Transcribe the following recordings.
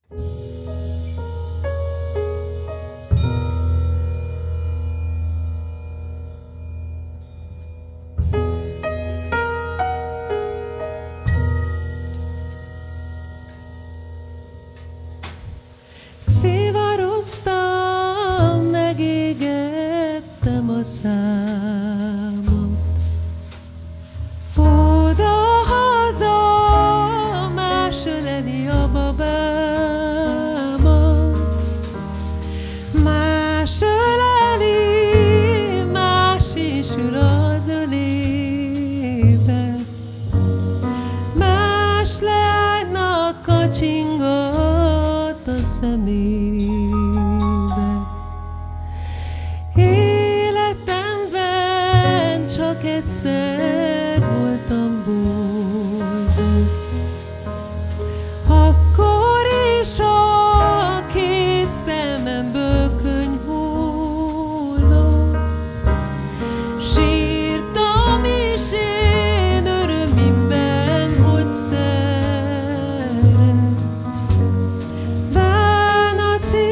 Szivaroztam, megégettem a számot. Oda-haza más öleli a babámat. Más öleli, más is ül az ölébe. Más leánynak kacsingat a szemébe. Életemben csak egyszer voltam boldog, akkor is a két szememből könny hullott. Sírtam is én örömimben, hogy szeretsz. Bánati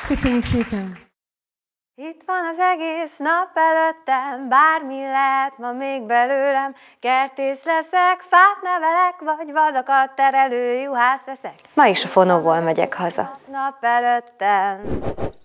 Köszönjük szépen! Itt van az egész nap előttem, bármi lehet ma még belőlem. Kertész leszek, fát nevelek, vagy vadakat terelő juhász leszek. Ma is a fonóból megyek haza. Nap előttem.